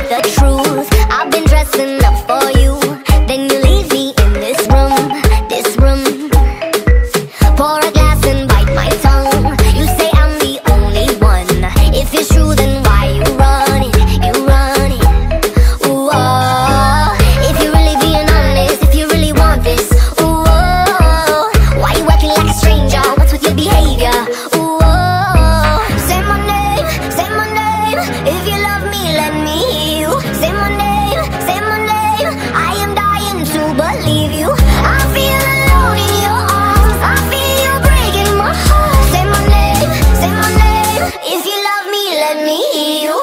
the truth. I've been dressing up for you, then you leave me in this room, this room. Pour a glass and bite my tongue. You say I'm the only one. If it's true, then why you run it? You run it. Ooh, oh. If you're really being honest, if you really want this, ooh, oh. Why you acting like a stranger? What's with your behavior? Ooh, oh. Say my name, say my name. If you love me, let me hear you. Say my name, say my name. I am dying to believe you. I feel alone in your arms. I feel you breaking my heart. Say my name, say my name. If you love me, let me hear you.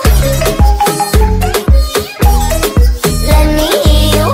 Let me hear you.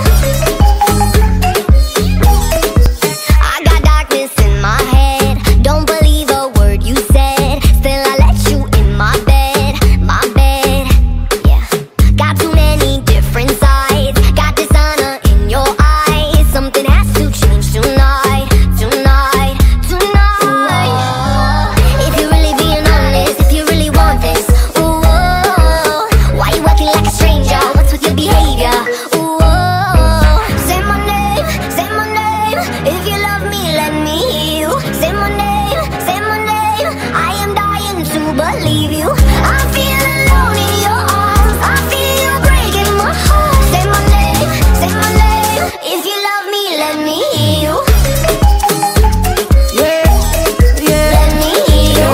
I got darkness in my head. Don't believe a word you said. Still I let you in my bed, my bed. Yeah. Got too many different sides. Got dishonor in your eyes. Something has to change tonight, tonight, tonight. If you're really being honest, if you really want this, ooh, oh. Why you acting like a stranger? What's with your behavior? Ooh, oh. Say my name, say my name. If you love me, let me hear you. Say my name, say my name. I am dying to believe you. I feel alone in your arms. I feel you breaking my heart. Say my name, say my name. If you love me, let me hear you. Yeah, yeah, Let me hear you.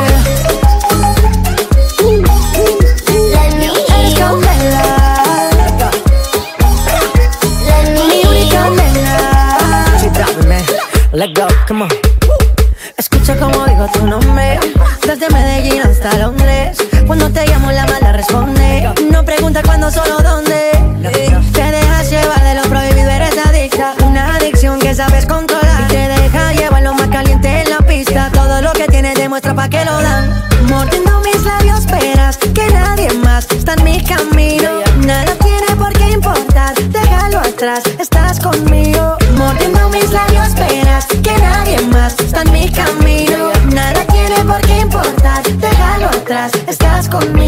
Let me hear you. Let me hear you. She dropping, man. Let go, come on. Escucha como digo tu nombre, desde Medellín hasta Londres. Cuando te llamo la mala responde. No pregunta cuándo, solo dónde. Te dejas llevar de lo prohibido, eres adicta. Una adicción que sabes controlar y te deja llevar lo más caliente en la pista. Todo lo que tienes demuestra pa' que lo dan. Mordiendo mis labios, esperas que nadie más está en mi camino. Nada tiene por qué importar, déjalo atrás, estás conmigo. Mordiendo mis labios, esperas que nadie más está en mi camino. Nada tiene por qué importar, déjalo atrás, estás conmigo.